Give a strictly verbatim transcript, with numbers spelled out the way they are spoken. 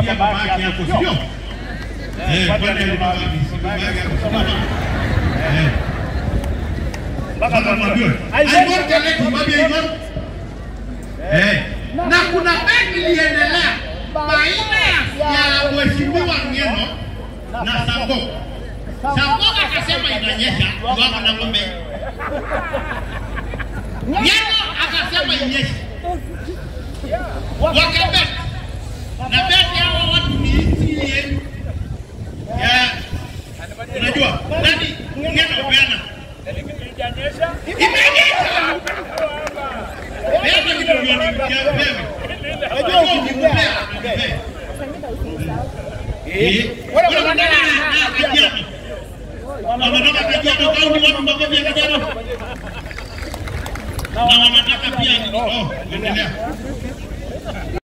pia baba yake hapo sio? Eh, kwani alibaba yake hapo. Eh. Baba mwambie. Haiko tele kumwambia hivyo. Eh. Na kuna begi iliendelea baina ya mheshimiwa Ngeno na Sango. Sango akasema inanyesha wao na ngombe. Ngeno akasema inyeshe. Wakabet. Na beti hao watu ni hizi ya unajua nani Ngeno bwana. Imenyesha. Imenyesha. Wewe kitu gani wewe? Unajua ukipea. Eh, wewe unataka kajiano. Wanataka kajiano au ni watu ambao pia kajiano? Na wanataka pia oh, endelea.